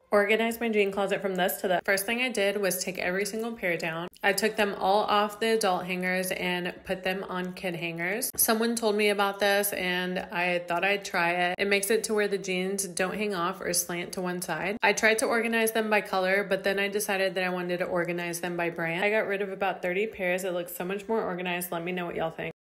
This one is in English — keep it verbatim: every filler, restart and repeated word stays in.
organize my jean closet from this to that. First thing I did was take every single pair down. I took them all off the adult hangers and put them on kid hangers. Someone told me about this and I thought I'd try it. It makes it to where the jeans don't hang off or slant to one side. I tried to organize them by color, but then I decided that I wanted to organize them by brand. I got rid of about thirty pairs. It looks so much more organized. Let me know what y'all think.